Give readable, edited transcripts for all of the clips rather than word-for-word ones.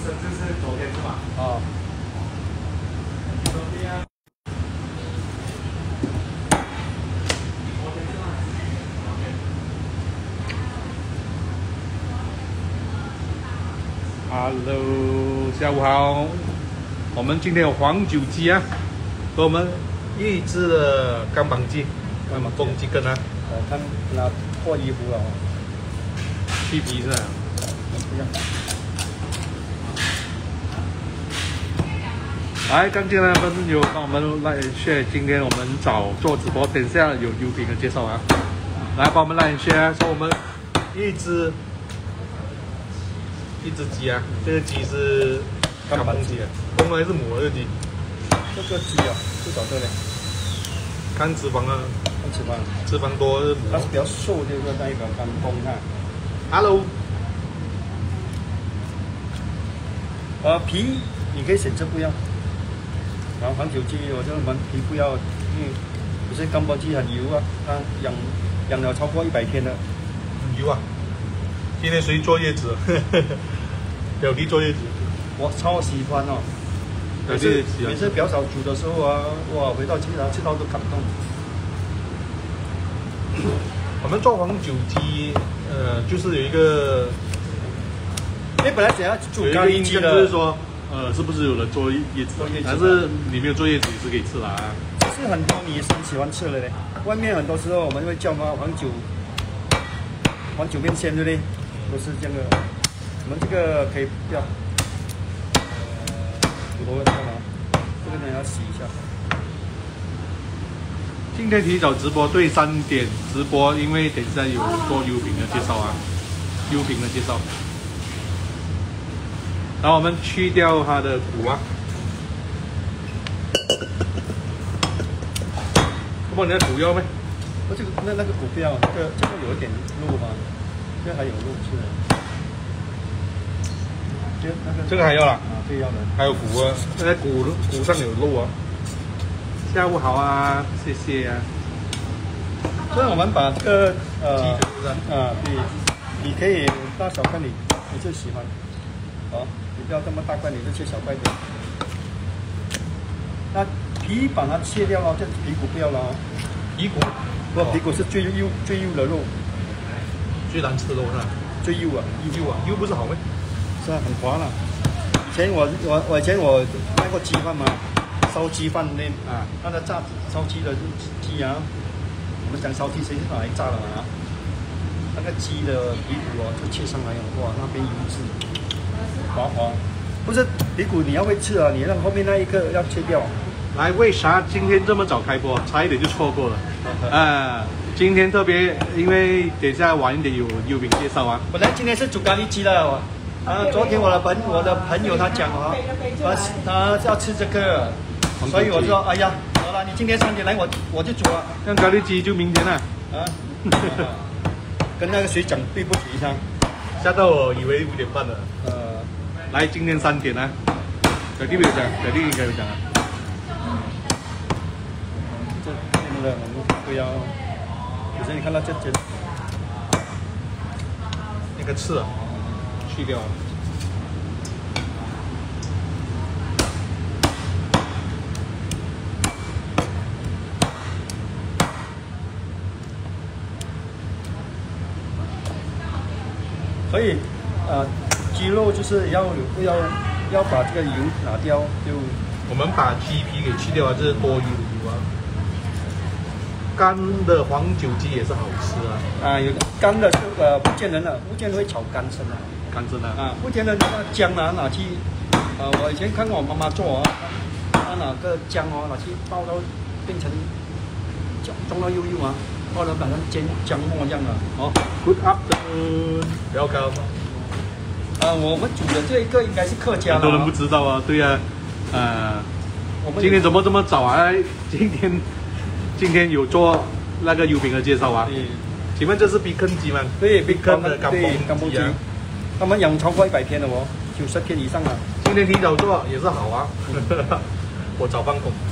甚至是昨天是吧？ 哦。 昨天。Hello， 下午好。我们今天有黄酒鸡啊，和我们预制的干绑鸡，公鸡根啊。 看拿脱衣服了哦。 去皮是吧？来，刚进来朋友帮我们来 share， 今天我们做直播，等下有优品的介绍啊。来帮我们来 share， 说我们一只鸡啊，这个鸡是干绑鸡啊，公还是母的鸡？ 这个鸡啊，最少这里。 看脂肪啊， 看脂肪， 脂肪多是母。 它是比较瘦，这个代表干公看。 Hello。 皮你可以选择不要。然后黄酒鸡，我就我们皮不要，因为有些干包鸡很油啊，它养了超过100天了。 很油啊！今天谁坐月子？表弟坐月子。我超喜欢哦。每次表嫂煮的时候啊，哇，回到家吃到都感动。 我们做黄酒鸡，就是有一个， 因为本来想要煮咖喱鸡的， 就是说，是不是有人坐月子？还是你没有坐月子也是可以吃啦？ 其实很多女生喜欢吃的嘞。外面很多时候我们会叫嘛黄酒面线，对不对？都是这样的。我们这个可以不要。骨头看啊，这个呢要洗一下。 今天提早直播，对3点直播，因为等一下有做优品的介绍啊，优品的介绍。然后我们去掉它的骨啊。不过你的骨要没？ 这个那个骨不要，这个有一点肉嘛，这个还有肉是的。 这个还要啦， 这个要的，还有骨啊，现在骨上有肉啊。下午好啊，谢谢啊。 所以我们把这个对，你可以大小看你最喜欢，你不要这么大块，你就切小块点。那皮把它切掉了，这皮骨不要了哦。 皮骨， 皮骨是最幼的肉， 最难吃的肉是吧？ 最幼啊， 幼不是好吗？ 是啊，很滑了。以前我卖过鸡饭嘛，烧鸡饭那那个炸烧鸡的鸡啊，我们讲烧鸡谁是拿来炸的嘛？那个鸡的皮骨就切上来哇，那边油脂滑滑。不是皮骨你要会吃啊，你让后面那一个要切掉。 来，为啥今天这么早开播？差一点就错过了。今天特别，因为等一下晚一点有优品介绍啊。 本来今天是煮咖喱鸡的。昨天我的朋友他讲他要吃这个，所以我说哎呀，好了，你今天3点来我就煮啊。 那咖喱鸡就明天了。 跟那个谁讲对不起一下， 吓到我以为5点半了。来，今天3点啊。表弟没有讲，表弟应该有讲啊。 这边的我们不要，有时你看到这那个刺啊。去掉， 所以鸡肉就是要把这个油拿掉，就我们把鸡皮给去掉啊，这是多余的油啊。干的黄酒鸡也是好吃啊。 有干的是福建人的，福建人会炒干参啊。 干参啊！ 福建人那姜拿去，我以前看过我妈妈做她拿个姜拿去爆到变成装到幼啊，爆到好像煎姜末一样啊。 Good afternoon， 不要高。 我们煮的这一个应该是客家。 很多人不知道啊，对啊，今天怎么这么早啊？今天有做那个优品的介绍啊。请问这是比肯鸡吗？ 对， 比肯的干蹦鸡啊。 他们养超过100天了90天以上了。 今天提早做也是好啊。我早放工。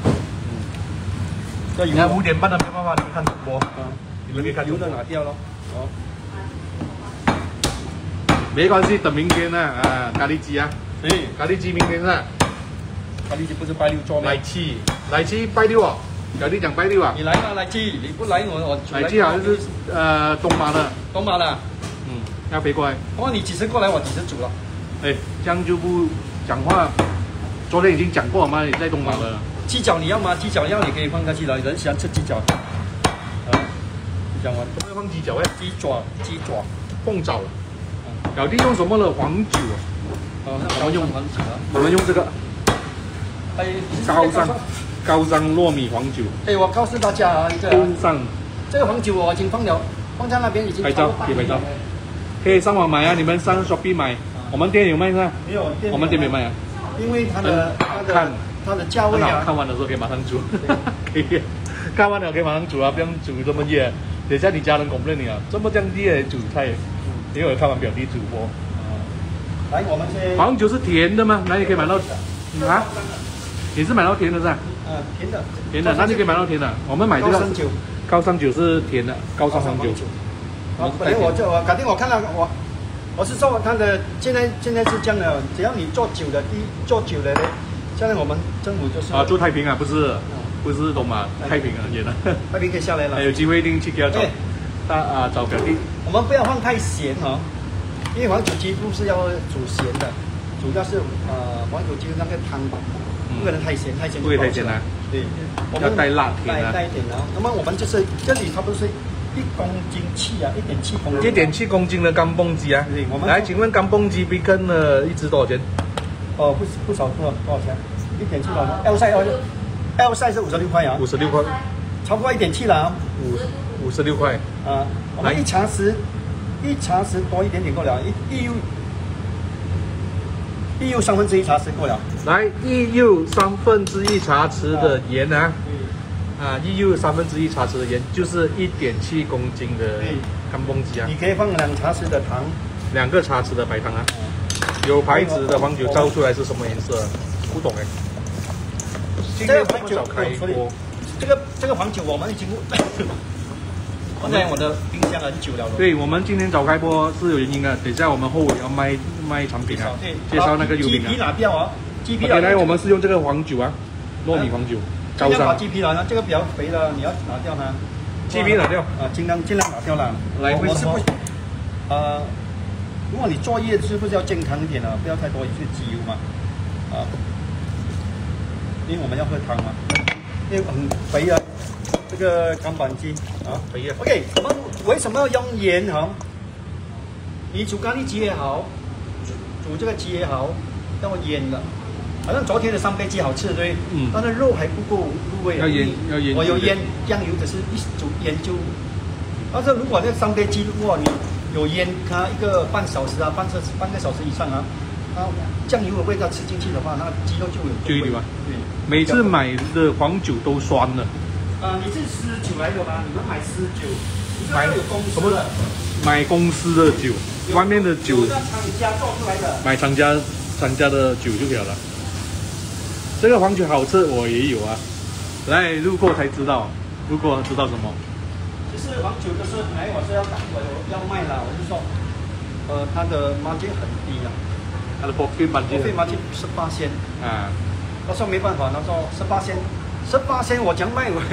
你看5点半的没办法，你们看直播。你们可以看油的拿掉咯。 没关系，等明天呢啊，咖喱鸡啊，咖喱鸡明天啊， 咖喱鸡不是拜六做吗？ 来七拜六啊，小弟讲拜六啊。 你来嘛，来鸡，你不来我来鸡好像是东马的。 东马的。 要飞过来。 哦，你几时过来，我几时煮了。 哎，这样就不讲话。昨天已经讲过了吗？你在东马了。 鸡脚你要吗？鸡脚要你可以放下去了，人喜欢吃鸡脚。讲完， 怎么放鸡脚哎？ 鸡爪， 凤爪。小弟用什么的黄酒啊？ 我们用黄酒啊。 我们用这个。高山糯米黄酒。 哎，我告诉大家啊，这个黄酒我已经放在那边已经。 拍照，可以拍照。可以上网买啊，你们上 Shopee 买。我们店有卖是吧？ 没有， 我们店没卖啊。 因为它的价位啊， 看完的时候可以马上煮，可以，看完了可以马上煮啊，不用煮这么夜。等下你家人complain你啊，这么降低的煮菜，因为我看完表弟煮过。 来，我们先。 黄酒是甜的吗？哪里可以买到？啊？你是买到甜的是吧？ 甜的。 甜的，那就可以买到甜的。我们买这个高山酒是甜的，高山黄酒。 本来我改天我看到我是说它的现在是这样的，只要你做酒的呢，现在我们政府就是做太平啊，不是东马太平啊，也的。 太平可以下来了。 有机会一定去给他找表弟。 我们不要放太咸哈，因为黄酒鸡不是要煮咸的，主要是黄酒鸡那个汤不可能太咸， 不会太咸啊。 对， 要带辣甜啊。 带一点啊。那么我们就是这里差不多是1公斤7啊，1.7公斤。 1.7公斤的干蹦鸡啊！来，请问干蹦鸡 bacon 呢一只多少钱？ 哦，不少多少钱？1.7多少 ？L size 是56块啊。 56块， 超过1.7了啊。 56块。 我们一茶匙多一点点够了，EU 1/3茶匙够了。 来，EU 1/3茶匙的盐啊。EU 1/3茶匙的盐就是1.7公斤的干蹦鸡啊。 你可以放2茶匙的糖 ，2个茶匙的白糖啊。有牌子的黄酒照出来是什么颜色？不懂哎。 这个黄酒开锅，这个黄酒我们已经放在我的冰箱很久了。 对，我们今天早开播是有原因的。等一下我们后尾要卖产品啊，介绍那个油饼啊。 鸡皮拿掉啊，鸡皮。 原来我们是用这个黄酒啊，糯米黄酒。 尽量把鸡皮拿掉，这个比较肥的你要拿掉它。 鸡皮拿掉尽量拿掉了。 来，为什么？ 如果你作业是不是要健康一点啊？不要太多去鸡油嘛。因为我们要喝汤嘛，因为很肥啊，这个干板鸡肥啊。OK， 我们为什么要用盐哈？你煮咖喱鸡也好，煮这个鸡也好，要腌的。好像昨天的3杯鸡好吃，对，但是肉还不够入味。 要腌。 我有腌酱油，只是一煮腌就。但是如果那3杯鸡，如果你有腌它1个半小时啊，半个小时以上啊，它酱油的味道吃进去的话，那鸡肉就有味。对。 每次买的黄酒都酸了。 你是私酒来的吗？你们买私酒？买有公司的。 买公司的酒，外面的酒。 厂家做出来的。 买厂家的酒就可以了。这个黄酒好吃，我也有啊。来路过才知道，路过知道什么？ 其实黄酒就是我是要卖了，我就说，它的margin很低啊。 它的 profit margin 18%啊。他说没办法，他说18仙我讲卖我。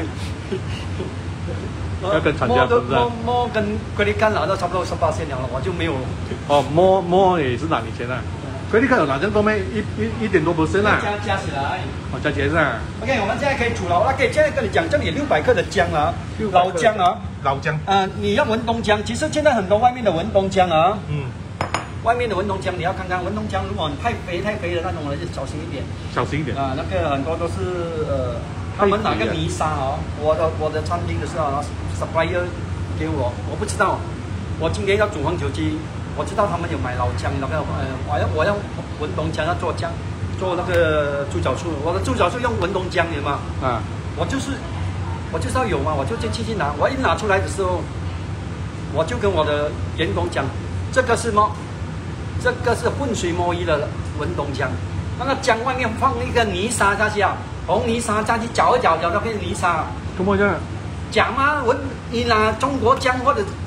要跟厂家分噻。 摸跟credit card拿到差不多18仙了，我就没有。 摸也是拿你钱啊。credit card 有拿这样多咩？1.多%啦。 加起来。 加起来是啊。 OK， 我们现在可以煮了。OK， 现在跟你讲，这里600克的姜啊，老姜啊。 老姜。 你要文东姜，其实现在很多外面的文东姜啊。外面的文东姜你要看看，文东姜如果太肥的那种呢，就小心一点。小心一点。那个很多都是他们拿个泥沙啊，我的餐厅的时候 supplier 给我不知道。我今天要煮黄酒鸡，我知道他们有买老姜，那个我要文东姜要做姜，做那个猪脚醋，我的猪脚醋用文东姜的嘛。我就是要有嘛，我就进去拿，我一拿出来的时候，我就跟我的员工讲，这个是什么？这个是浑水摸鱼的文东姜，那个姜外面放一个泥沙下去啊，红泥沙下去搅一搅，那变泥沙。怎么样？讲吗？你拿中国姜或者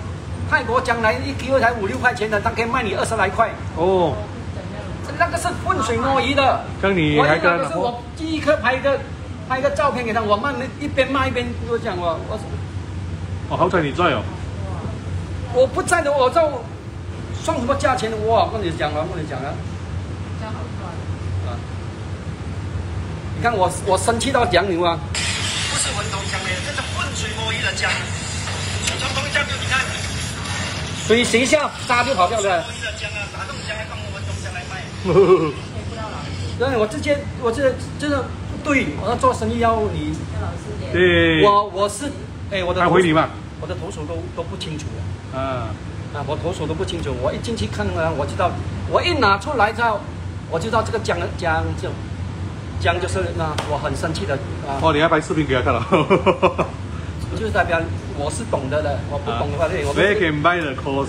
泰国将来1kg才5、6块钱的，他可以卖你20来块。 哦， 那个是浑水摸鱼的。 像你还跟他是我第一颗拍个照片给他，我慢一边卖一边跟我讲我。 哦，好彩你在哦。 我不在的，我就算什么价钱我跟你讲了，这样好赚啊！你看我生气到讲你吗？不是文东江的，这是浑水摸鱼的江。从东江就你看，水一下渣就跑掉了。摸鱼的江啊，哪种江还放文东江来卖？对，我这个不对，我要做生意要你。 对。 我是我的。 他回你嘛？ 我的投诉都不清楚了。我投诉都不清楚，我一进去看呢，我知道，我一拿出来之后，我知道这个姜就是我很生气的啊。 哦，你还拍视频给他看了？ 就是代表我是懂得的，我不懂的话，我。 你可以买的科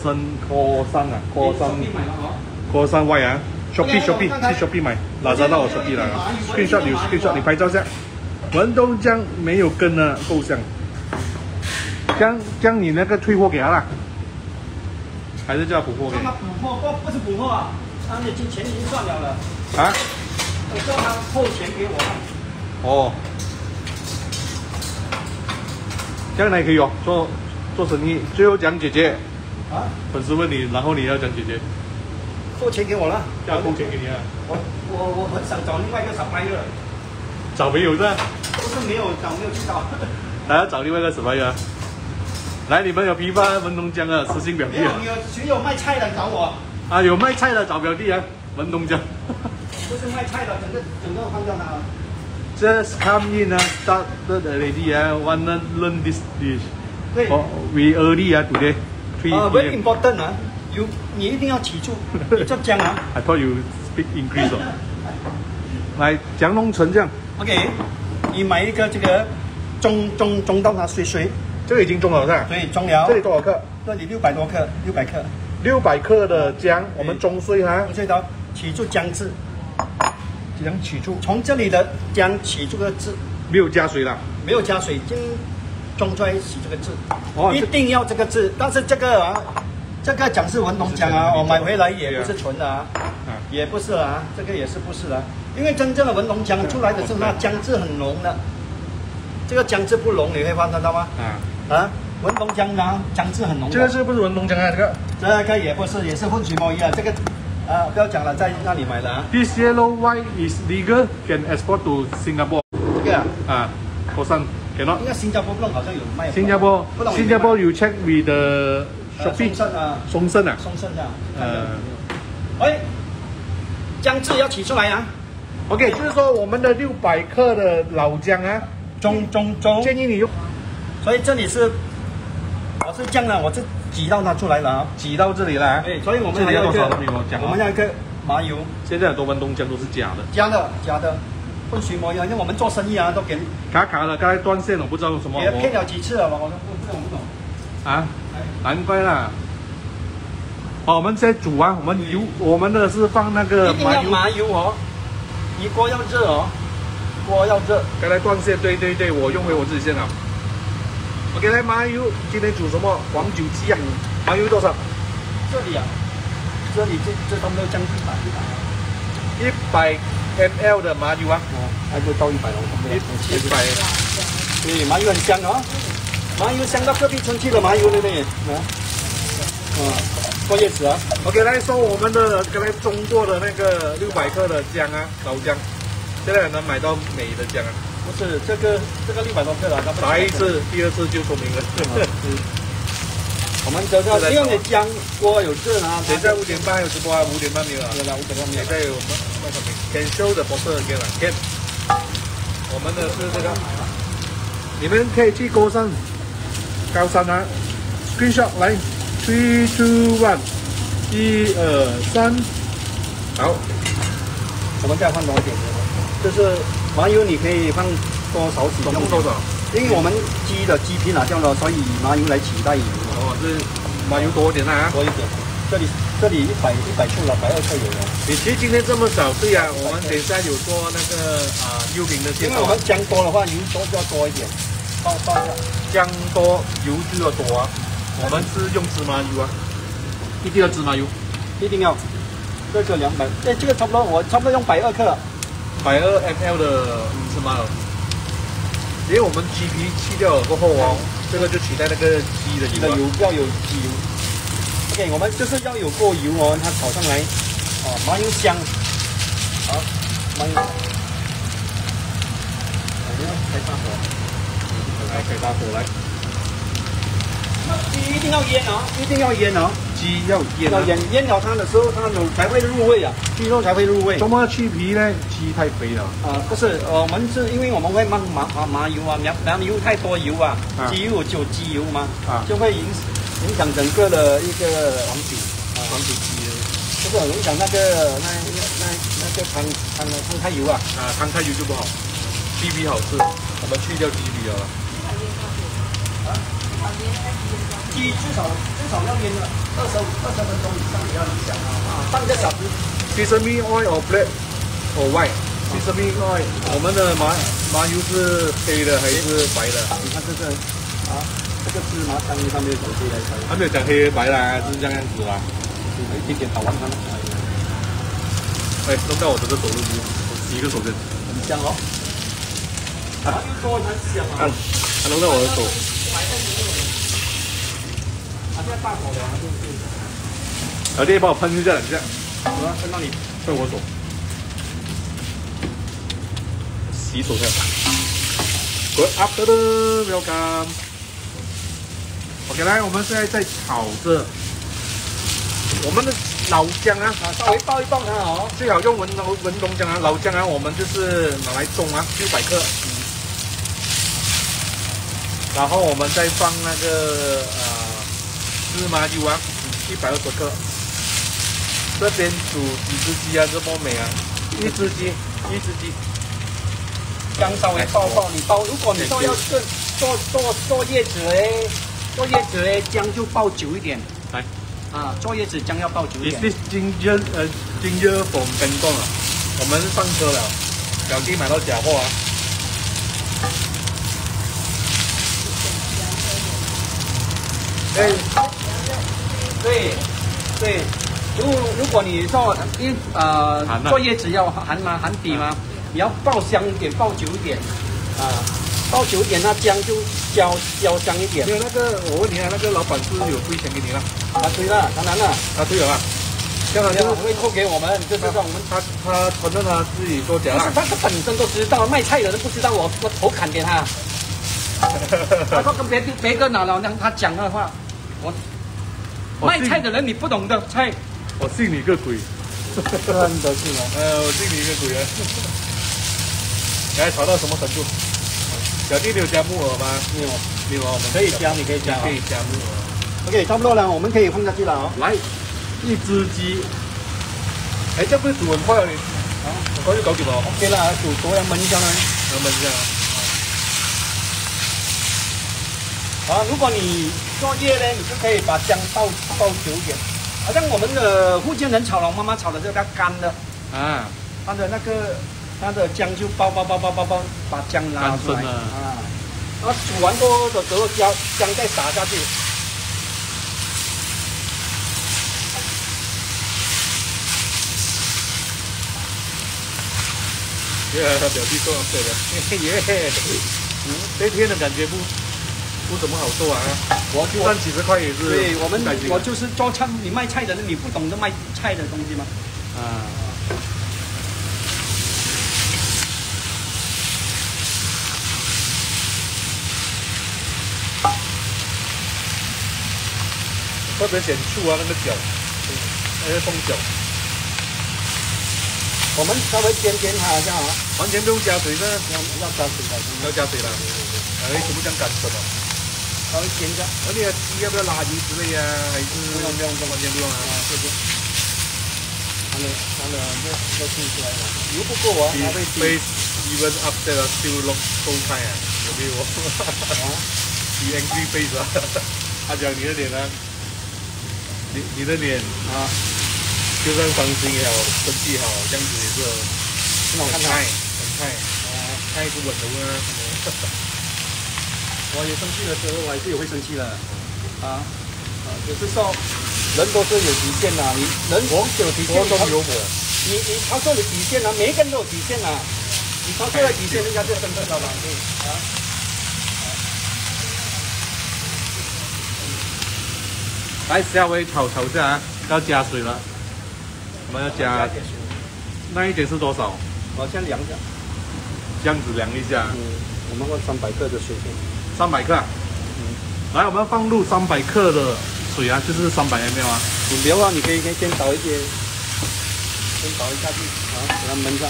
山Y啊 ，Shopee 去 Shopee 买，Lazada 我 Shopee 来啊 ，screenshot 你拍照下，文东江没有跟呢，够香。将你那个退货给他啦，还是叫他补货给？ 他补货不是补货啊，他的钱已经赚了了。 啊？ 我叫他扣钱给我。 哦，这样还可以哦，做生意。最后讲姐姐。啊？粉丝问你，然后你要讲姐姐。 扣钱给我了。 要扣钱给你啊？ 我很想找另外一个小白的。 找没有的？ 不是没有去找。 还要找另外一个什么呀？来，你们有批发文东江的私信表弟啊？ 谁有卖菜的找我？ 啊，有卖菜的找表弟啊，文东江。 不是卖菜的，整个放掉它了。 Just come in and start already. Wanna learn this dish. 对。 We early today. 3 important 啊，你一定要记住，你这姜啊。 I thought you speak English 哦。来，姜弄成这样。 OK， 你买一个这个中到它碎。 这个已经中了是吧？ 对，中了。 这里多少克？ 这里600多克，600克。 600克的姜，我们中碎哈。 中碎到起住姜字， 这样起住。 从这里的姜起住个字。 没有加水了。 没有加水，中出来起这个字。哦。一定要这个字，但是这个姜是文东姜啊，我买回来也不是纯的啊，也不是啊，这个也是不是的，因为真正的文东姜出来的是那姜质很浓的。这个姜质不浓，你会发现到吗？文东姜呢，姜质很浓。 这个是不是文东姜啊？ 这个也不是，也是浑水摸鱼啊。这个不要讲了，在那里买的啊。 This yellow white is legal, can export to Singapore. 这个国産 cannot。 应该新加坡不懂，好像有卖。 新加坡 you check with the Shopee。松盛啊。 姜质要起出来啊。 OK， 就是说我们的600克的老姜啊。中，建议你用， 所以这里是，我是这样的，我是挤到它出来了啊， 挤到这里了。 对，所以我们还要一个，我们要一个麻油。 现在很多文东姜都是假的， 假的，浑水摸鱼，因为我们做生意啊，都给卡的，刚才断线了，不知道什么。 也骗了几次了吧？我不懂。 啊，难怪啦。我们现在煮啊，我们的是放那个一定要麻油哦，你锅要热哦。锅要热， 刚才断线，对，我用回我自己线了。OK， 来麻油，今天煮什么？黄酒鸡啊，麻油多少？ 这里这都没有将近 100 ml 的麻油啊。 还没到100哦 ，100。 对，麻油很香哦，麻油香到隔壁村去了，麻油对不对？过叶子啊。 OK， 来说我们的刚才中过的那个600克的姜啊，老姜。现在很难买到美的姜啊！ 不是这个600多克了， 打一次，第二次就聪明了。 我们这个因为你姜锅有热啊。 现在5点半有直播啊，5点半没有啊。 5点半没有。 现在有卖产品 ，Can show the bottle again 了 ，Can。我们的是这个，你们可以去高山啊 ，Screenshot 来，3、2、1，1、2、3，好， 我们再放多一点。就是麻油，你可以放多少使用？ 多少？ 因为我们鸡的鸡皮拿掉了，所以麻油来取代油。 哦，这麻油多一点啊， 多一点。这里100克了，120克有了。 你其实今天这么少，对呀，我们等一下有做那个油饼的介绍。 因为我们姜多的话，油多就要多一点，放下。 姜多油就要多啊。 我们是用芝麻油啊，一定要芝麻油， 一定要。这个200，哎，这个差不多，我差不多用120克 120 ml 的芝麻油。因为我们鸡皮去掉了过后哦，这个就取代那个鸡的油。 要有鸡油。OK， 我们就是要有过油哦，它炒上来，哦，麻油香。好，麻油。我们要开大火， 开大火来。 鸡一定要腌哦，一定要腌哦。 鸡要腌、 要腌了它的时候，它才会入味啊，鸡肉才会入味。 怎么去皮呢？鸡太肥了。 不是，我们是因为我们会麻油啊，麻油太多油啊，鸡肉就鸡油嘛，就会影响整个的一个黄体鸡，就是影响那个汤太油啊， 汤太油就不好，鸡皮好吃，我们去掉鸡皮了。 鸡至少要腌了20分钟以上也要影响半个小时。 Sesame oil or black or white? Sesame oil， 我们的麻油是黑的还是白的？ 你看这个这个芝麻汤上面有黑的， 它没有讲黑白啦，是这样子啦。 一点点捣完它了。 哎，弄到我这个手都洗一个手先。 很香哦。麻油多很香啊。 它弄到我的手。 现在大火了， 老爹帮我喷一下， 喷到你， 喷我手，洗手先。Good afternoon, welcome。OK， 来，我们现在在炒着我们的老姜啊， 稍微爆一爆它哦。 最好用文东姜啊，老姜啊，我们就是拿来种啊，600克。然后我们再放那个芝麻油啊，120克。这边煮几只鸡啊，这么美啊！一只鸡。 姜稍微爆，你包，如果你说要做叶子嘞，姜就爆久一点。 来， 做叶子姜要爆久一点。 This ginger from Bangkok 啊，我们上车了，小弟买到假货啊。 对，如果你做做叶子要含底嘛，你要爆香一点，爆久一点爆久一点，那姜就焦香一点。 没有那个，我问你啊，那个老板是有退钱给你了？ 他退了，当然了， 他退了啊。这样就会扣给我们，就是说我们他反正他自己做假。 不是他本身都知道，卖菜的人不知道，我头砍给他。他说跟别个拿了，让他讲的话，卖菜的人你不懂的菜， 我信你个鬼！ 真的是哦。 我信你个鬼啊！你还炒到什么程度？小弟，你有加木耳吗？ 没有， 我们可以加，你可以加木耳。 OK， 差不多了，我们可以放下去了哦。 来，一只鸡。哎，这不是煮很快了你？很快就搞掂了。 OK 啦，煮熟要焖一下呢。 焖一下。 如果你做叶呢，你就可以把姜爆久一点。好像我们的福建人炒了，妈妈炒的是它干的它的姜就爆，把姜拉出来煮完过后的时候，姜再撒下去。 他表弟做对的，这天的感觉不怎么好做啊！我就算几十块也是。 对，我就是做菜，你卖菜的人，你不懂得卖菜的东西吗？ 特别显醋啊，那个角，那个凤角。 我们稍微煎它一下完全不用加水呢， 要加水的， 要加水了。全部这样干什么？ 稍微煎一下。 你的鸡要不要拉油之类啊？还是不用， 完全不用啊。 谢谢。它的都进出来了，油不够啊，它会飞 even up there still look so kind 啊，有没有？The angry face 啊，他讲你的脸啊，你的脸就算伤心也好，生气也好，这样子也是很太不稳的啊。 我有生气的时候，我还是也会生气的有时候人都是有底线的，你人有底线， 都有我。 你超出了底线啊，每一个人都有底线啊，你超出了底线，人家就真正的了，啊。 来，下回炒下啊，要加水了，我们要加。那一点是多少？ 我先量一下， 这样子量一下。 我们放300克的水先。 300克。来，我们放入300克的水啊，就是300 ml 啊。 你不要啊，你可以先倒一些，先倒一下去，啊，给它焖上。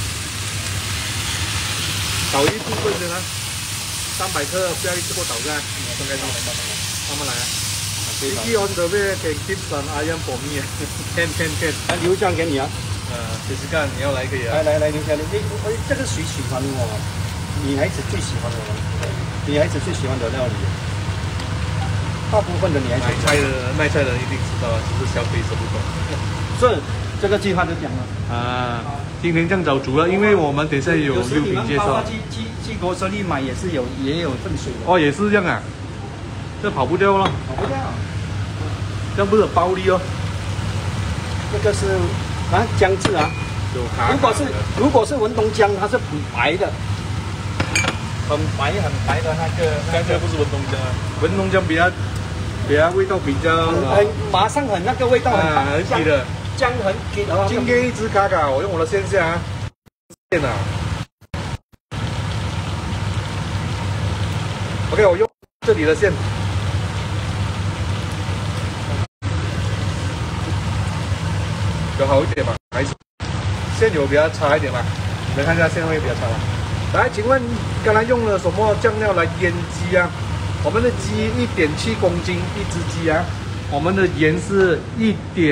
倒一部分先啊，300克不要一次过倒下，分开倒，慢慢来啊。Vicky on the way can keep some iron for me. Can. 来，留酱给你啊。 试试看，你要来可以啊。 来，留酱，这个谁喜欢我？女孩子最喜欢的，女孩子最喜欢的料理。大部分的女孩子卖菜的人一定知道啊，只是消费者不懂。 是，这个计划就讲了啊。今天这样早煮了，因为我们等一下有六品介绍。 去国手里买也有份水的。 哦，也是这样啊，这跑不掉了。 跑不掉。 这样不是包粒哦。 这个是姜汁啊。如果是文东姜，它是很白的。很白的那个， 刚才不是文东姜啊，文东姜比它味道比较马上很那个味道很给的， 姜很给的。 今天一支卡卡，我用我的线下线啊。OK， 我用这里的线，有好一点吗？还是线有比较差一点吗？你们看一下线会比较差吗？来，请问刚才用了什么酱料来腌鸡啊？我们的鸡1.7公斤一只鸡啊，我们的盐是1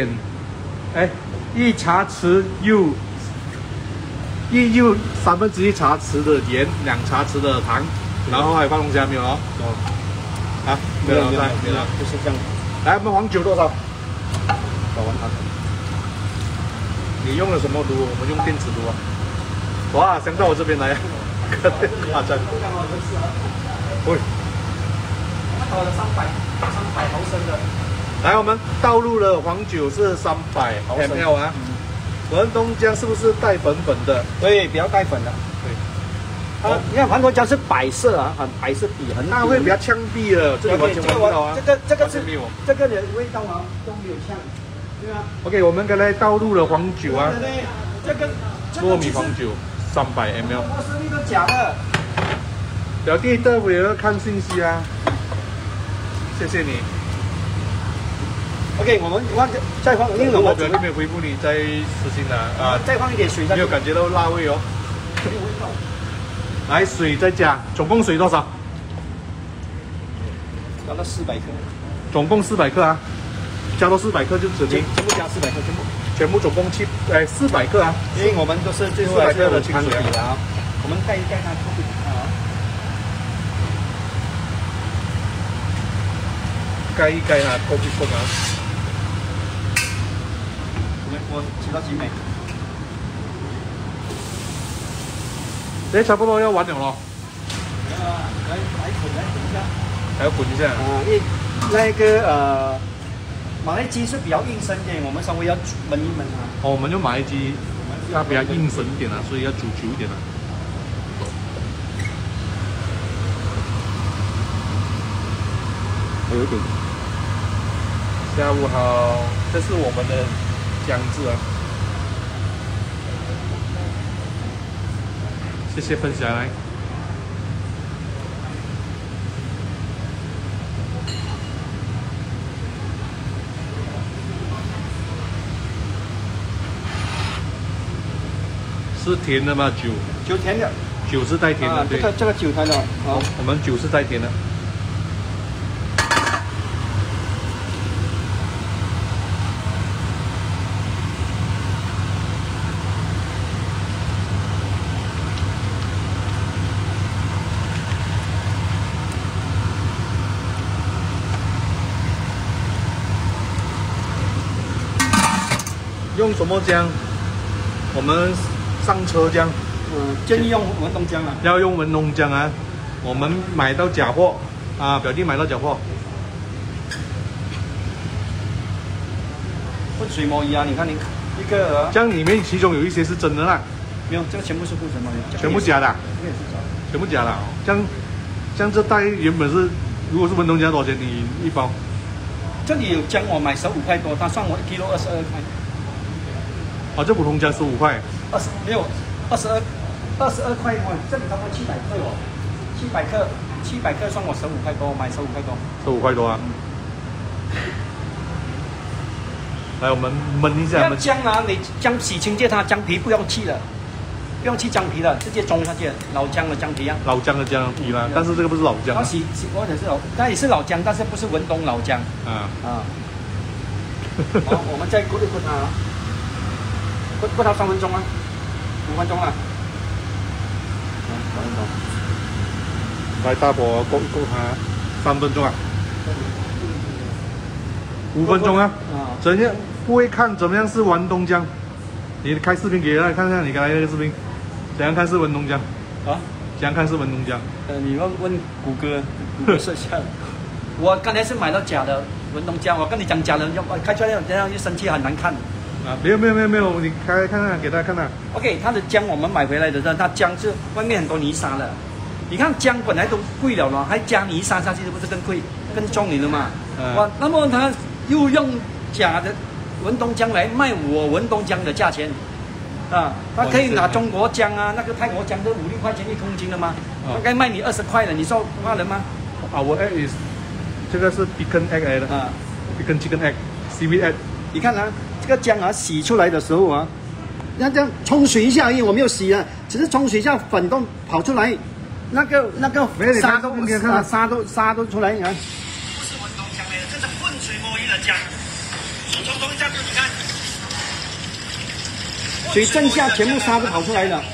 茶匙1/3茶匙的盐，2茶匙的糖，然后还有放龙虾没有哦？有。啊，没有， 就是这样。 来，我们黄酒多少？ 搞完它。 你用了什么炉？我们用电磁炉啊。哇，想到我这边来啊！夸张。喂， 倒了300毫升的。 来，我们倒入了黄酒是300 ml 啊。文东姜是不是带粉粉的？ 对，比较带粉的。对。你看黄豆姜是白色啊，很白色底，很那会比较呛鼻的，这个完全闻不到啊。 这个是这个的味道啊都没有呛，对啊。 OK， 我们刚才倒入了黄酒啊， 这个糯米黄酒300 ml。 我实力都假的。 表弟待会要看信息啊，谢谢你。 OK， 我们再放，因为我表弟没有回复你，再私信他啊。 再放一点水， 没有感觉到辣味哦。 没有味道。 来，水再加，总共水多少？ 加到400克。 总共400克啊，加到400克就整全部加400克， 全部总共400克啊。 因为我们都是最后 400克的清水啊，我们盖一盖它啊。 盖一盖它，够不够啊？ 我起到几枚？ 差不多要完了咯。 来滚一下。 还要滚一下。 因为那个马来鸡是比较硬身一点，我们稍微要焖一焖它。 哦，我们用马来鸡，它比较硬身一点啊，所以要煮久一点啊。 有一点。 下午好，这是我们的姜汁啊。谢谢分享来。是甜的吗？ 酒甜的， 酒是带甜的，对。 这个酒甜的，好， 我们酒是带甜的。用什么姜？我们上车姜。 建议用文东姜啊。 要用文东姜啊，我们买到假货啊，表弟买到假货。 混水摸鱼啊！你看你一个， 这样里面其中有一些是真的啦， 没有，这个全部是混水摸鱼， 全部假的、 这个也是假的。 全部假的、哦。这样这袋原本是，如果是文东江多少钱？你一包？ 这里有姜，我买15块多，他算我1 kg 22块。 哦，这普通姜15块。 没有22块哦，这里差不多700克哦，700克算我15块多，我买15块多。 15块多啊。来，我们焖一下。 要姜啊，你姜洗清洁它，姜皮不用去了，不用去姜皮了，直接种下去，老姜的姜皮啊。 老姜的姜皮啦，但是这个不是老姜。 它或者是它也是老姜，但是不是文东老姜。 啊。 好，我们再咕一咕它，咕它3分钟啊，5分钟啊。3分钟。 来，大火咕一咕它3分钟啊。5分钟啊。怎样？不会看怎么样是文东江？你开视频给大家看看，你刚才那个视频，怎样看是文东江？啊？怎样看是文东江？ 你问谷歌设下。我刚才是买到假的文东江，我跟你讲假的，要开出来这样一生气很难看。 啊，没有，你开看看，给大家看看。 OK， 它的姜我们买回来的时候，它姜是外面很多泥沙的。你看姜本来都贵了嘛，还加泥沙下去，不是更贵、更重你了嘛？哇，那么它又用假的文东江来卖我文东江的价钱，啊，他可以拿中国姜啊，那个泰国姜都5、6块钱1公斤了吗？他该卖你20块了，你说骂人吗？ Our egg is 这个是 bacon egg 来的啊 ，bacon chicken egg seaweed egg。 你看啊，这个姜啊洗出来的时候啊，那这样冲水一下而已，我没有洗啊，只是冲水一下粉都跑出来，那个沙都出来啊。不是文东姜来的，这是混水摸鱼的姜。从下子你看，水震下全部沙都跑出来了。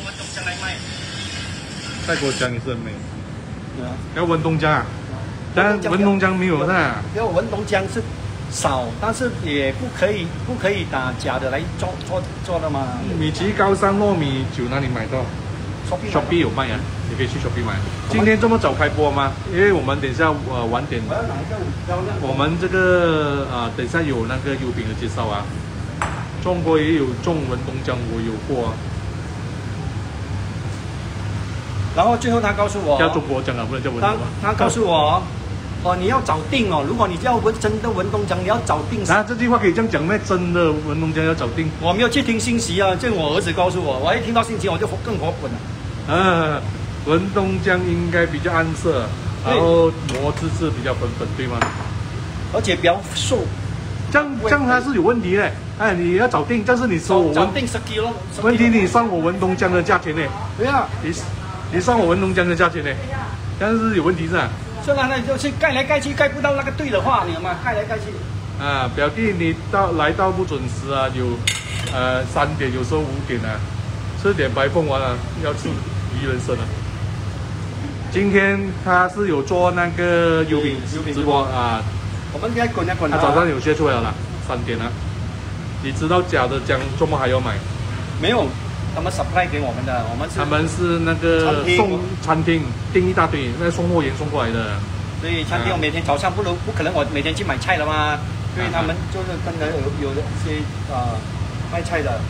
泰国姜也是很美。要文东姜啊，但文东姜没有噻。 要文东姜是少，但是也不可以打假的来做的嘛。 米奇高山糯米酒哪里买到 ？Shopee 有卖啊，你可以去 Shopee 买。今天这么早开播吗？因为我们等一下晚点，我们这个等一下有那个油饼的介绍啊。中国也有种文东姜，我有货啊。 然后最后他告诉我， 叫中国姜啊，不能叫文东。 他告诉我，你要找定哦。如果你要真的文东姜，你要找定。 这句话可以这样讲吗？真的文东姜要找定。 我没有去听信息啊，这我儿子告诉我，我一听到信息我就更火滚了。 文东姜应该比较暗色，然后磨汁是比较粉粉，对吗？ 而且比较瘦。 这样它是有问题的。你要找定，但是你说我找定10 kg。 问题你算我文东姜的价钱呢？ 对啊， 你算我文东姜的价钱呢？但是有问题是吧？ 是啊，那你就去盖来盖去，盖不到那个对的话，你有吗？盖来盖去。 表弟，你来到不准时啊，有3点，有时候5点啊，吃点白凤丸啊，要吃鱼人参啊。今天他是有做那个油饼直播啊， 我们应该滚一滚。 他早上有学出来了，3点了。你知道假的姜，周末还要买？ 没有，他们 supply 给我们的， 他们是那个餐厅订一大堆，那送货员送过来的。 所以餐厅我每天早上不可能我每天去买菜了嘛，所以他们就是跟着有一些卖菜的。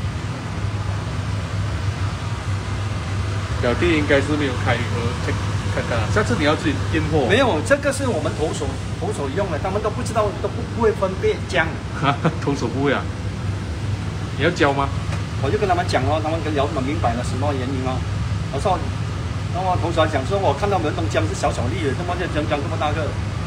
表弟应该是没有开看看，下次你要自己订货。 没有，这个是我们徒手用的，他们都不知道，都不会分辨姜。 徒手不会啊？你要教吗？ 我就跟他们讲他们聊明白了什么原因我说，然后同事还讲说，我看到文东姜是小粒的，怎么姜这么大个？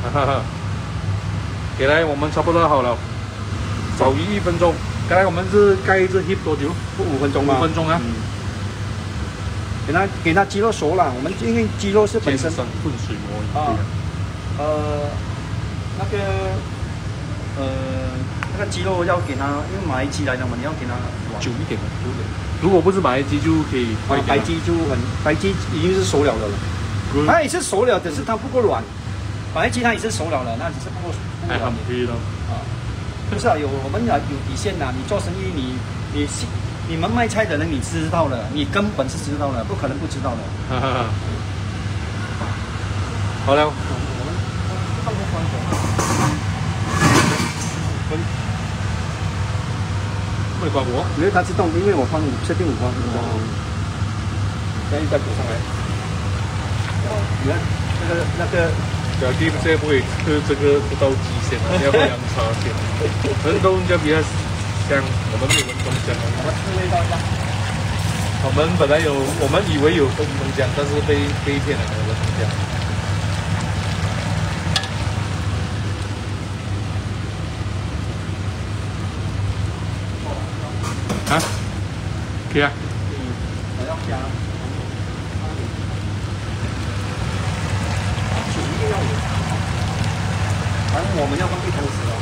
给来，我们差不多好了，少于1分钟。刚才我们是盖一只 hip 多久 ？5分钟吗 ？5分钟啊。 给它鸡肉熟了，我们因为鸡肉是本身混水磨鱼那个鸡肉要给它，因为马来鸡来的嘛，你要给它久一点。如果不是马来鸡就可以快一点。 白鸡已经是熟了的了，它也是熟了，只是它不够软。马来鸡它也是熟了的，那只是不够软。 很黑了不是我们有底线呐。你做生意，你们卖菜的人，你知道了，你根本是知道了，不可能不知道的。 好了， 会关火， 因为它自动，因为我放设定5分，现在再补上来。你看那个。 小弟现在不会吃这个不到极限了，要不凉茶先。文东就比较香，我们没有文东姜。 我吃味道一下。 我们本来有，我们以为有文东姜，但是被骗了，文东姜。啊？可以啊。 我要加。反正我们要放1汤匙哦。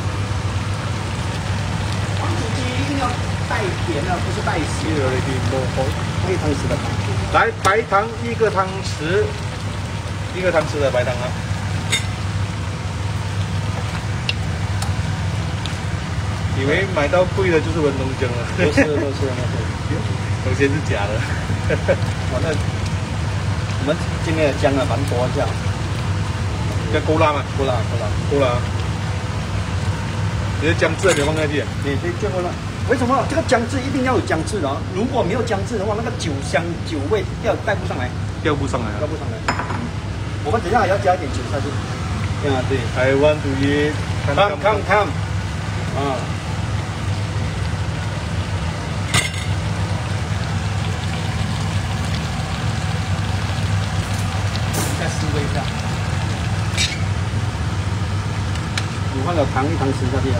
黄土鸡一定要带甜的，不是带咸的。放1汤匙的糖。 来，白糖1个汤匙，1个汤匙的白糖啊。以为买到贵的就是文东姜了， 不是， 有些是假的。 我们今天的姜啊蛮多这样。 这够辣吗？ 够辣。 你的姜汁没有放下去？ 对，这够辣。为什么这个姜汁一定要有姜汁的啊？如果没有姜汁的话，那个酒香酒味带不上来。 调不上来。 我们等一下还要加一点酒下去。啊，对。 I want to eat. Come. 啊。再试味一下。你放了糖1汤匙下去啊。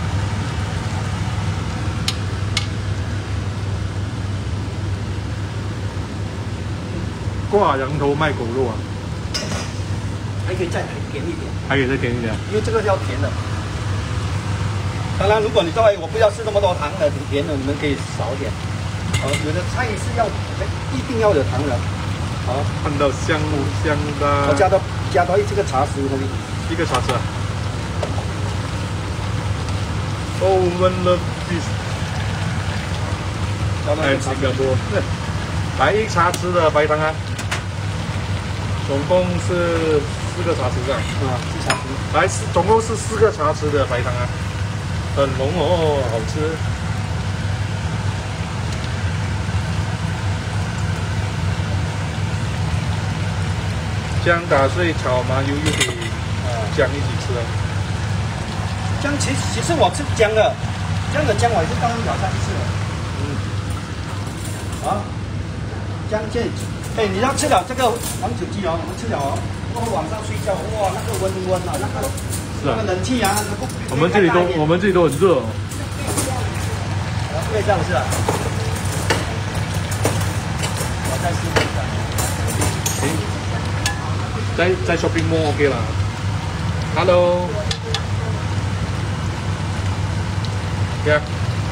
挂羊头卖狗肉啊！ 还可以再甜一点。 还可以再甜一点。 因为这个要甜的。当然，如果你说我不要吃这么多糖的，挺甜的，你们可以少点。有的菜是要一定要有糖的。好， 看到香的。 我加到这个茶匙那里。 1个茶匙啊。Owen love this。新加坡。来1茶匙的白糖啊。总共是4个茶匙这样。 4茶匙。 来，总共是4个茶匙的白糖啊。很浓哦，好吃。姜打碎炒麻油又可以姜一起吃了。 姜其实我吃姜的，姜我也是刚咬下去吃的。姜这，你要吃了这个黄酒鸡哦，我们吃了哦，过后晚上睡觉，哇，那个温啊，那个冷气啊， 我们这里都很热哦。 可以这样吃啊。我再试一下。 在 shopping mall OK 了。Hello。Yeah。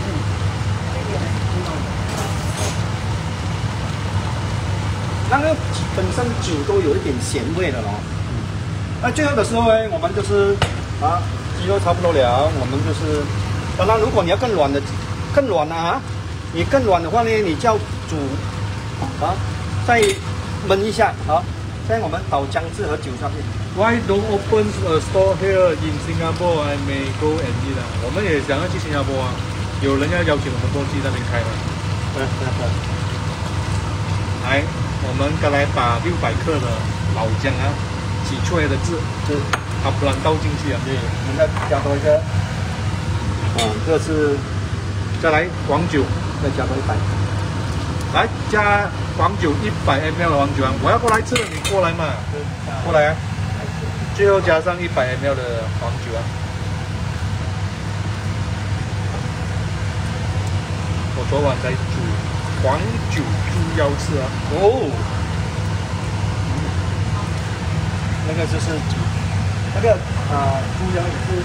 那个本身酒都有一点咸味的咯。那最后的时候呢，我们就是鸡肉差不多了，我们就是，当然如果你要更软啊，你更软的话呢，你就要煮再焖一下现在我们倒姜汁和酒下去。 Why don't open a store here in Singapore and may go and eat 我们也想要去新加坡啊，有人要邀请我们过去那边开吗？来，我们刚才把600克的老姜挤出来的汁，不然倒进去啊。 对，我们再加多一个。这是再来黄酒， 再加多100。 来加黄酒100 ml 的黄酒我要过来吃，你过来嘛，过来啊。最后加上100 ml 的黄酒我昨晚在煮黄酒猪腰翅那个就是那个猪腰也是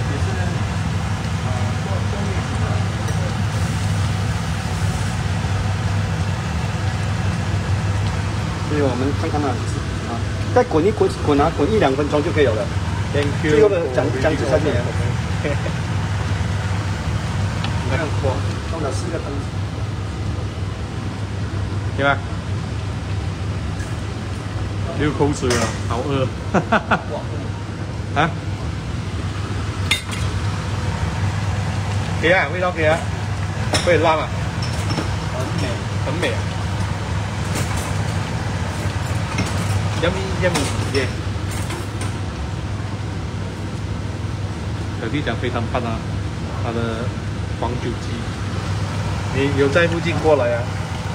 所以我们看看再滚1-2分钟就可以了。最后的姜汁下去。你看我放了4个汤匙， 对吧？流口水了，好饿。可以啊，味道可以啊。 会辣吗？ 很美， 很美啊。yummy耶！小弟讲非常棒啊，他的黄酒鸡，你有在附近过来啊？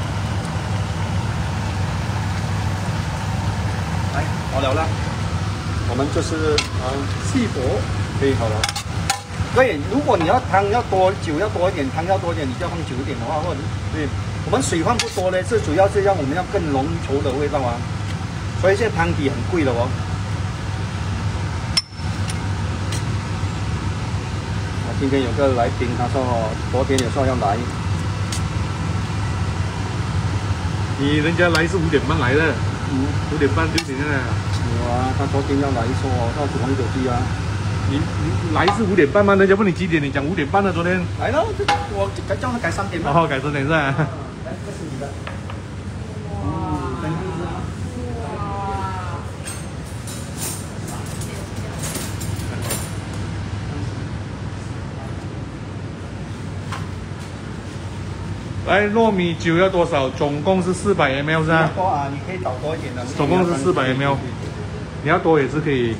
来，好了啦，我们就是细薄， 可以好了。所以如果你要汤要多，酒要多一点，汤要多一点，你就要放久一点的话，或者对，我们水放不多呢，这主要是让我们要更浓稠的味道啊。所以现在汤底很贵了哦。今天有个来宾，他说昨天也说要来。 人家来是5点半来的，5点半6点了。 有啊，他昨天要来说要煮黄酒鸡啊。 你来是5点半吗？人家问你几点，你讲5点半了。昨天来了，我叫他改3点半。 哦，改3点是吧？ 来，这是你的。 来，糯米酒要多少？总共是400 ml 是吧？ 多啊，你可以倒多一点的。 总共是400 ml， 你要多也是可以。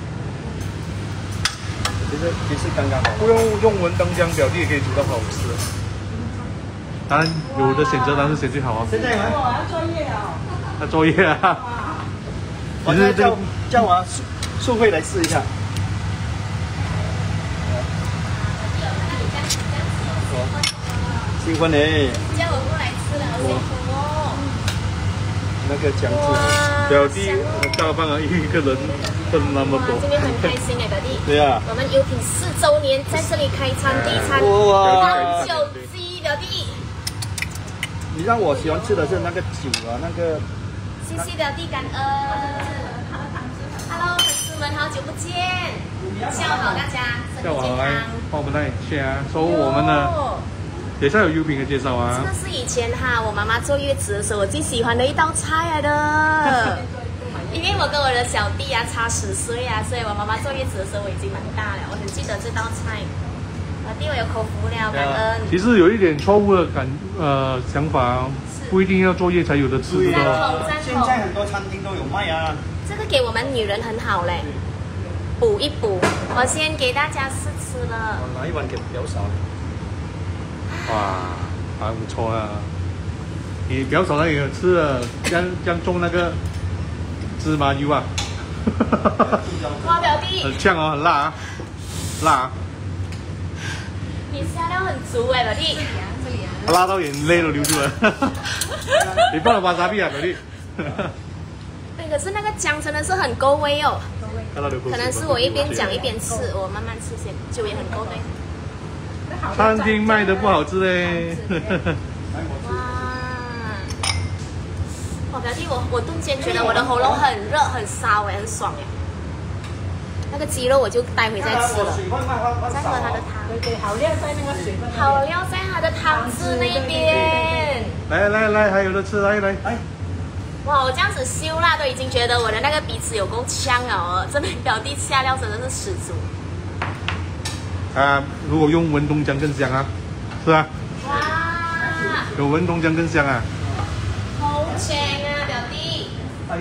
其实刚刚好。 不用文灯浆，表弟也可以煮到好吃。当然有的选择当然是选最好啊。 现在吗？ 我要作业啊。 要作业啊。 我现在叫我素慧来试一下。新婚嘞！ 叫我过来吃了，好辛苦哦。 那个姜汁， 表弟大棒啊，一个人分那么多。 今天很开心哎，表弟。 对啊。 我们优品4周年在这里开餐第一餐黄酒鸡，表弟。 你让我喜欢吃的是那个酒啊，那个。 谢谢表弟，感恩。Hello， 粉丝们，好久不见，下午好大家，身体健康。 帮我们带去啊，说我们的。等一下有优品的介绍啊！ 这个是以前我妈妈坐月子的时候我最喜欢的一道菜来的。因为我跟我的小弟差10岁所以我妈妈坐月子的时候我已经蛮大了，我很记得这道菜。老弟，我有口福了，感恩。 其实有一点错误的想法，不一定要坐月才有的吃的。 现在很多餐厅都有卖啊。 这个给我们女人很好嘞，补一补。我先给大家试吃了。 我拿一碗给表嫂。 哇，还不错啊！你表嫂那里有吃了姜种那个芝麻油啊？ 哇，表弟！ 很呛哦，很辣啊，辣啊！ 你虾料很足哎，表弟。 辣到眼泪都流出来。你放了瓦萨比啊，表弟。 可是那个姜真的是很够味哦。可能是我一边讲一边吃，我慢慢吃先，酒也很够对。 餐厅卖的不好吃嘞。 哇，表弟，我顿间觉得我的喉咙很热、很烧很爽那个鸡肉我就待会再吃了，再喝它的汤。 对，好料在那个水分。 好料在它的汤汁那边。 来，还有的吃，来。 哇，我这样子嗅辣都已经觉得我的那个鼻子有够呛了这边表弟下料真的是十足。 如果用文东姜更香啊，是吧？ 哇， 有文东姜更香啊。 好香啊，表弟。 哎呦，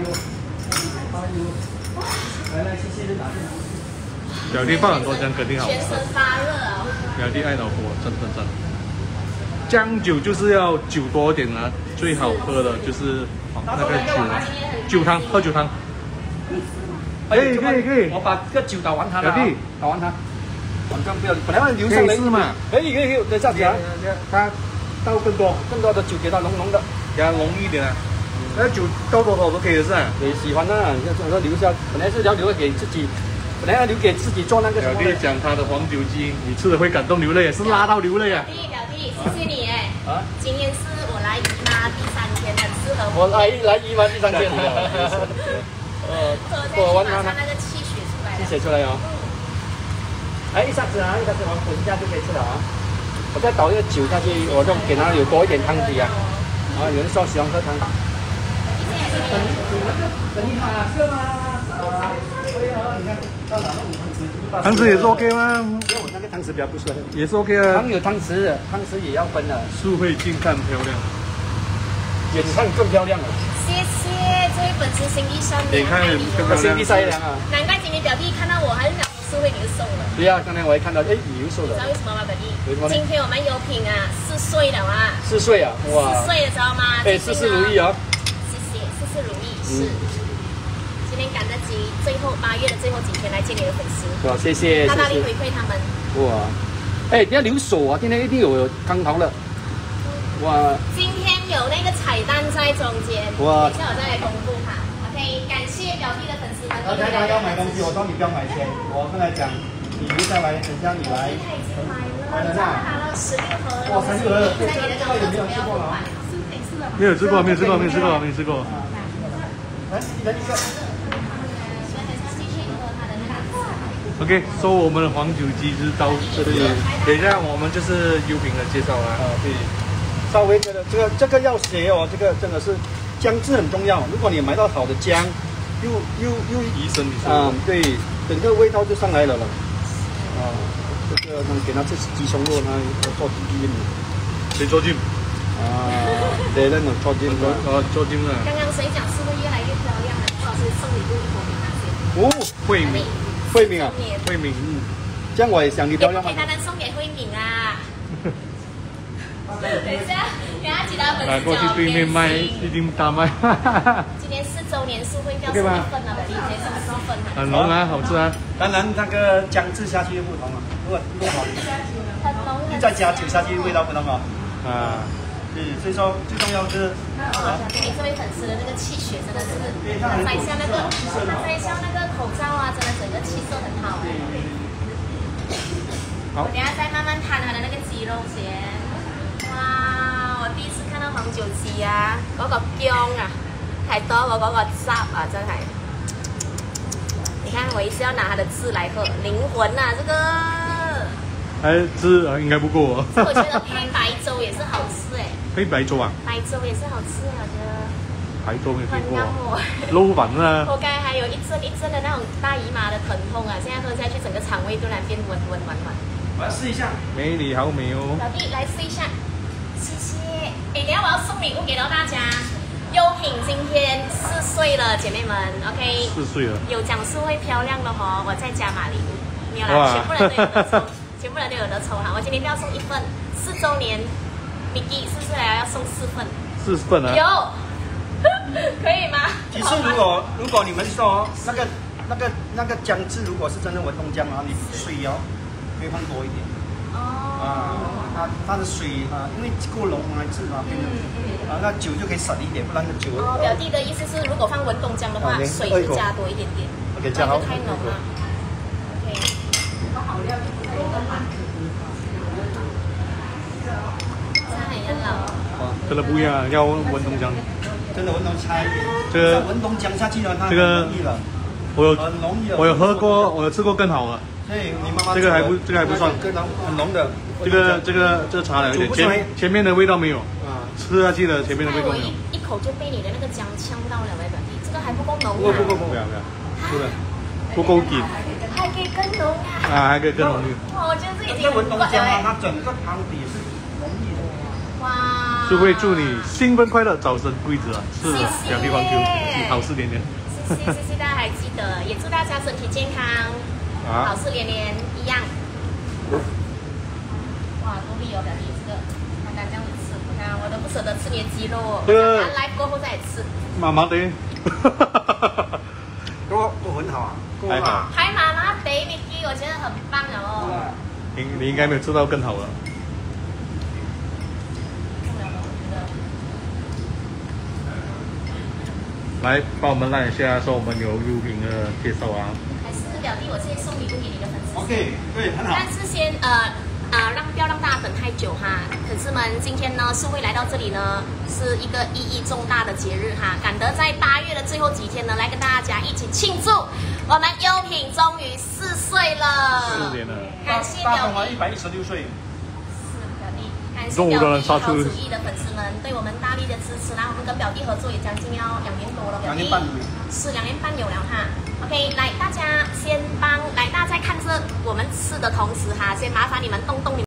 来，谢谢你拿去。 表弟放很多姜肯定好。 全身发热啊。 表弟爱老婆，真。姜酒就是要酒多一点啊，最好喝的就是那个酒汤，喝酒汤。可以。 我把这个酒打完它了。 表弟， 打完它。晚上不要，本来要留上来。可以是嘛？可以，等下子啊。 它倒更多的酒给它浓的， 给它浓一点啊。那酒倒多少都可以的是吧？ 你喜欢啊，要留下，本来是要留给自己，本来要留给自己做那个。 表弟讲他的黄酒鸡，你吃了会感动流泪，是辣到流泪啊！ 表弟，谢谢你今天是我来姨妈第3天，很适合我来姨妈第3天了。 我完它那个气血出来。 气血出来哦。一下子我滚一下就可以吃了啊！我再倒一个酒下去，我就给它有多一点汤底啊！有人说喜欢喝汤。等一下，是吗？ 你看，到哪弄汤匙？ 汤匙也是 OK 吗？ 因为我那个汤匙比较不适合。 也是 OK 啊。 汤有汤匙的，汤匙也要分的。 素慧近看漂亮， 远看更漂亮了。 谢谢，这位粉丝心地善良， 你看更漂亮。 心地善良啊！ 难怪今天表弟看到我，还是想素慧你就送了。 对啊，刚才我也看到，哎，你又瘦了。 知道为什么吗，表弟？ 为什么呢？ 今天我们优品啊，4岁了啊。 4岁啊，哇 ！4岁了，知道吗？ 哎，事事如意啊！ 谢谢，事事如意是。今天赶得及最后8月的最后几天来见你的粉丝。 哇，谢谢。 大大力回馈他们。 哇，哎，你要留手啊！今天一定有汤头了。哇！ 今天有那个彩蛋在中间， 哇！ 等一下我再来公布哈。OK， 感谢表弟的粉丝们。 大家要买东西，我说你不要买钱，我跟他讲，你留下来，等下你来。 他已经买了，拿了16盒。 哇，16盒！ 在你的高中准备要付款。 没有吃过，没有吃过，没有吃过，没有吃过。 来，一人一个。 OK， 收我们的黄酒鸡是到这里。等一下，我们就是优品的介绍啦。 对。稍微觉得这个要学哦，这个真的是姜汁很重要。如果你买到好的姜，又医生你说对，整个味道就上来了。这个能给他这是鸡胸肉，他要做鸡筋。 谁做筋？ 对，那种做筋做筋了。 刚刚谁讲是会越来越漂亮了？不好意思，送礼物一口给他先。 慧敏， 慧敏啊， 慧敏， 这样我也想你漂亮吗？ 给丹丹送给慧敏啊。等一下，给他其他粉丝过去对面卖，一定大卖。 今年4周年是会要送1份啊，表弟，直接送4份啊。 很浓啊，好吃啊。 当然，那个姜汁下去又不同了，如果好， 很浓。 再加酒下去味道不同哦。所以说最重要是。 你这位粉丝的那个气血真的是，他摘下那个口罩啊，真的整个气色很好。 好， 我等下再慢慢摊他的那个鸡肉先。哇！我第一次看到黄酒雞啊，嗰個薑啊，係多過嗰個汁啊，真係。你看，我一直要拿它的汁来喝，灵魂啊，这个。 汁应该不够哦。 我觉得配白粥也是好吃哎。 配白粥啊？ 白粥也是好吃哎，我觉得。 白粥没听过。 捞粉啊。 我刚才还有一阵的那种大姨妈的疼痛啊，现在喝下去，整个肠胃突然变温温暖暖。 我要试一下。 美女好美哦。 老弟来试一下。谢谢。哎，等下我要送礼物给到大家。优品今天4岁了，姐妹们 ，OK。4岁了。有讲是会漂亮的哦，我再加码礼物，没有啦，全部人都有得抽，全部人都有得抽哈。我今天要送1份，4周年 ，Miki 4岁了要送4份。4份啊？有，可以吗？ 其实如果你们说那个姜汁，如果是真的文东姜啊，你水哦可以放多一点。它的水因为够浓来治嘛，那酒就可以省一点，不然酒。 表弟的意思是，如果放文东姜的话，水就加多一点点， 不然就太浓了。OK。 真的不一样，要文东姜。 真的文东差一点。这个文东姜下去了，它很容易了。 我有喝过，我有吃过更好的。 对，你妈妈这个还不算， 很浓的。 这个茶了有点，前面的味道没有。吃下去的前面的味道没有。 一口就被你的那个姜呛到了，表弟，这个还不够浓啊。 不要，不够紧。 还可以更浓啊。 还可以更浓郁。 哇，我觉得这已经文东姜它整个汤底是浓郁的。 哇。 就会祝你新婚快乐，早生贵子啊！是两地黄酒，好事连连。 谢谢大家还记得，也祝大家身体健康。好事连连一样。哇，多厉哦，表弟，这个刚刚这样子吃，你看我都不舍得吃你的鸡肉，等来过后再吃。 麻麻的。 都很好啊， 还麻麻的 ，Miki， 我觉得很棒哦。 你应该没有吃到更好的。来，帮我们按一下，说我们有优品的介绍啊。 还是表弟，我先送礼物给你的粉丝。 OK， 对，很好。 但是先不要让大家等太久哈，粉丝们，今天呢是会来到这里呢，是一个意义重大的节日哈，赶得在8月的最后几天呢，来跟大家一起庆祝，我们优品终于4岁了。 4年了。 感谢表弟。 116岁。 是表弟，感感谢中午的表弟人杀出好主意的粉丝们对我们大力的支持啦！我们跟表弟合作也将近要2年多了，表弟 2年半是2年半有了哈。OK， 来大家先帮大家在看着我们吃的同时哈，先麻烦你们动动你们。